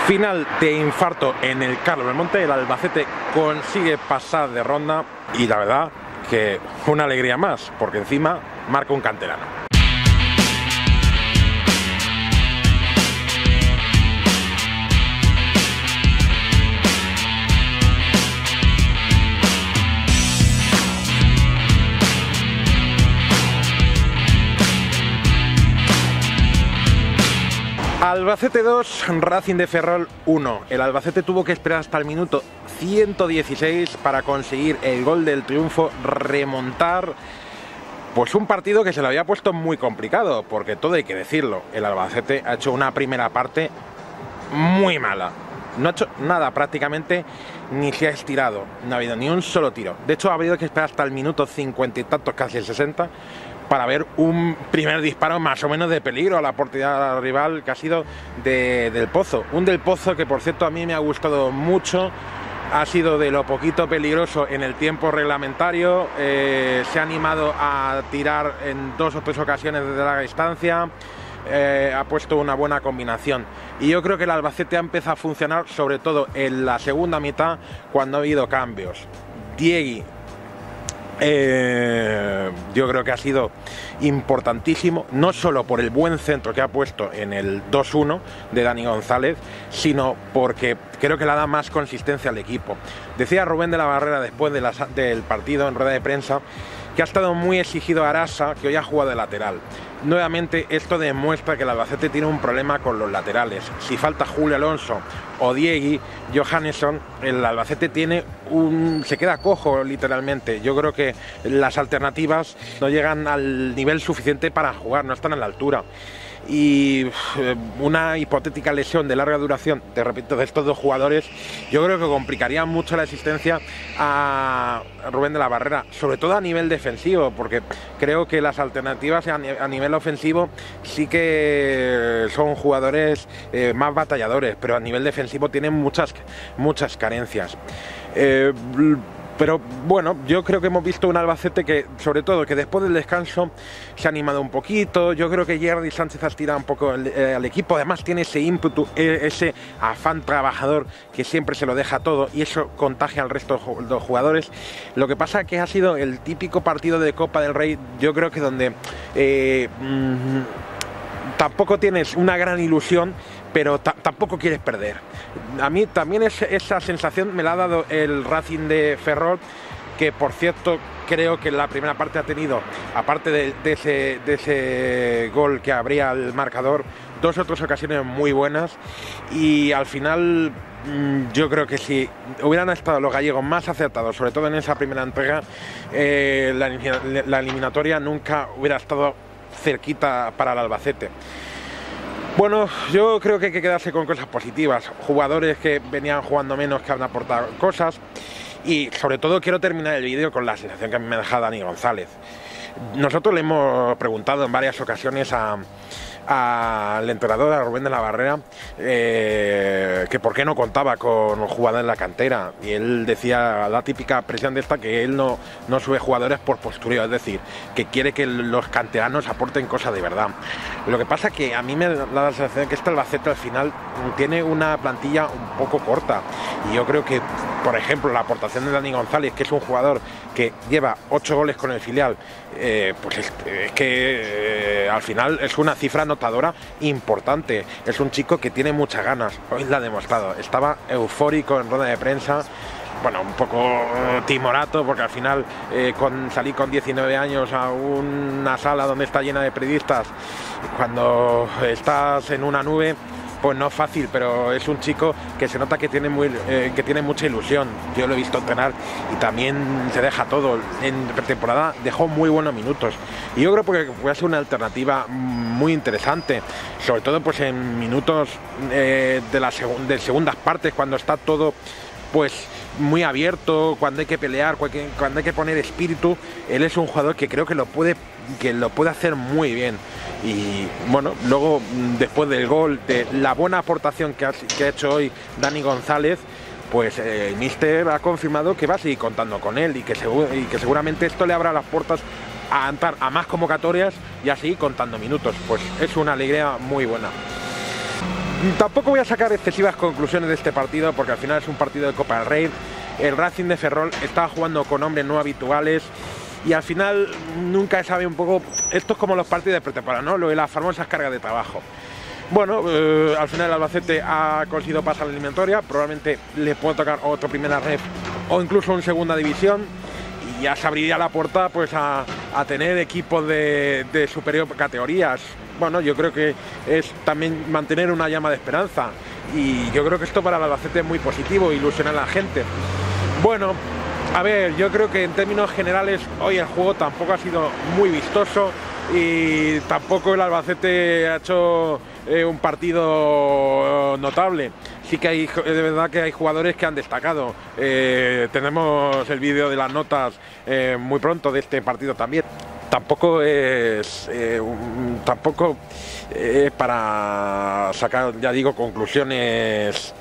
Final de infarto en el Carlos Belmonte. El Albacete consigue pasar de ronda y la verdad que una alegría más, porque encima marca un canterano. Albacete 2, Racing de Ferrol 1. El Albacete tuvo que esperar hasta el minuto 116 para conseguir el gol del triunfo, remontar pues un partido que se lo había puesto muy complicado, porque todo hay que decirlo, el Albacete ha hecho una primera parte muy mala. No ha hecho nada prácticamente, ni se ha estirado, no ha habido ni un solo tiro. De hecho ha habido que esperar hasta el minuto 50 y tantos, casi el 60, para ver un primer disparo más o menos de peligro a la portería rival, que ha sido Del Pozo. Un Del Pozo que, por cierto, a mí me ha gustado mucho. Ha sido de lo poquito peligroso en el tiempo reglamentario. Se ha animado a tirar en 2 o 3 ocasiones desde larga distancia. Ha puesto una buena combinación. Y yo creo que el Albacete ha empezado a funcionar, sobre todo en la segunda mitad, cuando ha habido cambios. Diegui, yo creo que ha sido importantísimo, no solo por el buen centro que ha puesto en el 2-1 de Dani González, sino porque creo que le da más consistencia al equipo. Decía Rubén de la Barrera después del partido en rueda de prensa que ha estado muy exigido a Arasa, que hoy ha jugado de lateral. Nuevamente esto demuestra que el Albacete tiene un problema con los laterales. Si falta Julio Alonso o Diegui Johannesson, el Albacete se queda cojo literalmente. Yo creo que las alternativas no llegan al nivel suficiente para jugar, no están a la altura. Y una hipotética lesión de larga duración, te repito, de estos dos jugadores, yo creo que complicaría mucho la existencia a Rubén de la Barrera, sobre todo a nivel defensivo, porque creo que las alternativas a nivel ofensivo sí que son jugadores más batalladores, pero a nivel defensivo tienen muchas carencias. Pero bueno, yo creo que hemos visto un Albacete que, sobre todo, que después del descanso se ha animado un poquito. Yo creo que Jordi Sánchez ha estirado un poco al equipo. Además tiene ese ímpetu, ese afán trabajador que siempre se lo deja todo, y eso contagia al resto de los jugadores. Lo que pasa es que ha sido el típico partido de Copa del Rey, yo creo que donde tampoco tienes una gran ilusión, pero tampoco quieres perder. A mí también esa sensación me la ha dado el Racing de Ferrol, que por cierto creo que en la primera parte ha tenido, aparte de ese gol que abría el marcador, 2 o 3 ocasiones muy buenas, y al final yo creo que si hubieran estado los gallegos más acertados, sobre todo en esa primera entrega, la eliminatoria nunca hubiera estado cerquita para el Albacete. Bueno, yo creo que hay que quedarse con cosas positivas, jugadores que venían jugando menos, que han aportado cosas, y sobre todo quiero terminar el vídeo con la sensación que me deja Dani González. Nosotros le hemos preguntado en varias ocasiones al entrenador, a Rubén de la Barrera, que por qué no contaba con jugadores en la cantera, y él decía la típica presión de esta, que él no sube jugadores por postureo, es decir, que quiere que los canteranos aporten cosas de verdad. Lo que pasa es que a mí me da la sensación que este Albacete al final tiene una plantilla un poco corta, y yo creo que, por ejemplo, la aportación de Dani González, que es un jugador que lleva 8 goles con el filial, pues es que al final es una cifra anotadora importante. Es un chico que tiene muchas ganas, hoy la ha demostrado, estaba eufórico en rueda de prensa. Bueno, un poco timorato, porque al final salí con 19 años a una sala donde está llena de periodistas, cuando estás en una nube, pues no es fácil, pero es un chico que se nota que tiene mucha ilusión. Yo lo he visto entrenar y también se deja todo. En pretemporada dejó muy buenos minutos, y yo creo que puede ser una alternativa muy interesante, sobre todo pues en minutos de segundas partes, cuando está todo pues muy abierto, cuando hay que pelear, cuando hay que poner espíritu. Él es un jugador que creo que lo puede hacer muy bien. Y bueno, luego después del gol, de la buena aportación que ha hecho hoy Dani González, pues el míster ha confirmado que va a seguir contando con él, y que seguramente esto le abra las puertas a entrar a más convocatorias y a seguir contando minutos. Pues es una alegría muy buena. Tampoco voy a sacar excesivas conclusiones de este partido porque al final es un partido de Copa del Rey. El Racing de Ferrol estaba jugando con hombres no habituales y al final nunca sabe un poco, esto es como los partidos de pretemporada, ¿no? Lo de las famosas cargas de trabajo. Bueno, al final el Albacete ha conseguido pasar la eliminatoria, probablemente le puede tocar otro primera ref o incluso un segunda división y ya se abriría la puerta pues a tener equipos de superior categorías. Bueno, yo creo que es también mantener una llama de esperanza y yo creo que esto para el Albacete es muy positivo, ilusionar a la gente. Bueno, a ver, yo creo que en términos generales hoy el juego tampoco ha sido muy vistoso y tampoco el Albacete ha hecho un partido notable. Sí que hay, de verdad que hay jugadores que han destacado. Tenemos el vídeo de las notas muy pronto de este partido también. Tampoco es para sacar, ya digo, conclusiones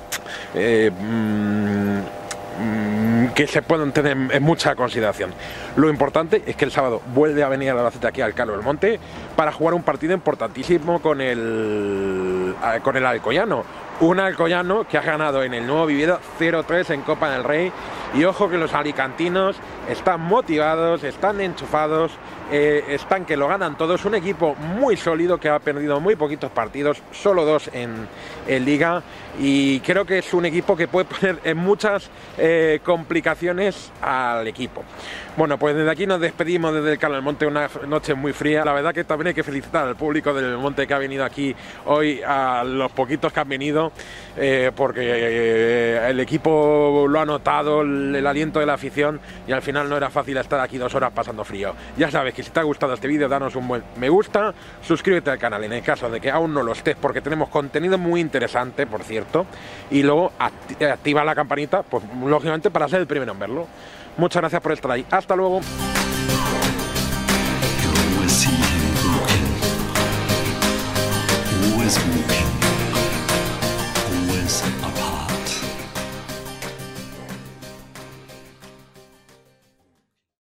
que se pueden tener en mucha consideración. Lo importante es que el sábado vuelve a venir el Albacete aquí al Carlos del Monte para jugar un partido importantísimo con el Alcoyano. Un Alcoyano que ha ganado en el Nuevo Viviendo 0-3 en Copa del Rey. Y ojo que los alicantinos están motivados, están enchufados, están que lo ganan todos. Un equipo muy sólido que ha perdido muy poquitos partidos, solo 2 en Liga. Y creo que es un equipo que puede poner en muchas complicaciones al equipo. Bueno, pues desde aquí nos despedimos desde el Carlos del Monte, una noche muy fría. La verdad que también hay que felicitar al público del Monte que ha venido aquí hoy, a los poquitos que han venido, porque el equipo lo ha notado, el aliento de la afición, y al final no era fácil estar aquí 2 horas pasando frío. Ya sabes que si te ha gustado este vídeo, danos un buen me gusta, suscríbete al canal en el caso de que aún no lo estés, porque tenemos contenido muy interesante, por cierto, y luego activa la campanita, pues lógicamente para ser el primero en verlo. Muchas gracias por estar ahí. Hasta luego. Always